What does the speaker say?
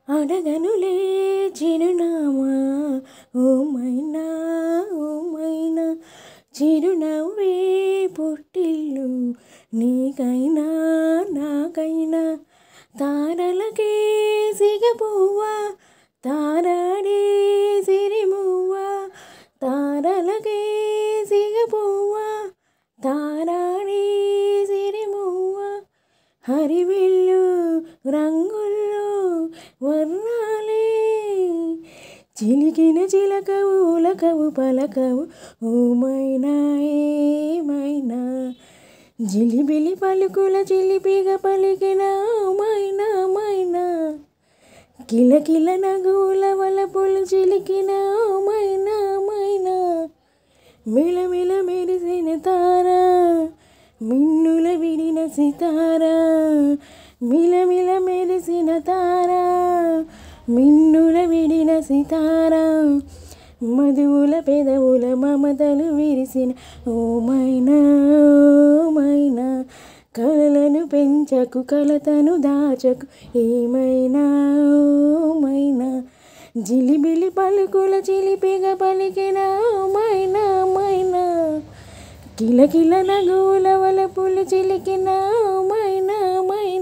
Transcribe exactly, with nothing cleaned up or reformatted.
అడగనులే చిరునామా ఓ మైనా ఓ మైనా చిరునవ్వే పుట్టిల్లు నీకైనా నాకైనా తారలకే సిగపువ్వా తారాడే సిరిమువ్వా తారలకే సిగపువ్వా తారాడే సిరిమువ్వా హరివిల్లు రంగుల్లో వర్ణాలే చిలికిన చిలకవు ఉలకవు పలకవు ఓ మైనా ఏమైనా జిలిబిలి పలుకుల చిలిపిగా పలికిన ఓ మైనా మైనా కిలకిల నగుల వలపులు చిలికిన ఓ మైనా మైనా మిలమిల మెరిసిన తారా మిన్నుల విడిన సితారా మిలమిల మెరిసిన తారా మిన్నుల విడిన సితారా మధువుల పెదవుల మమతలు విరిసిన ఓ మైనా ఓ మైనా కలలను పెంచకు కలతను దాచకు ఏమైనా ఓ మైనా జిలిబిలి పలుకుల చిలిపిగా పలికిన ఓ మైనా మైనా కిలకిల నగుల వలపులు చిలికిన ఓ మైనా మైనా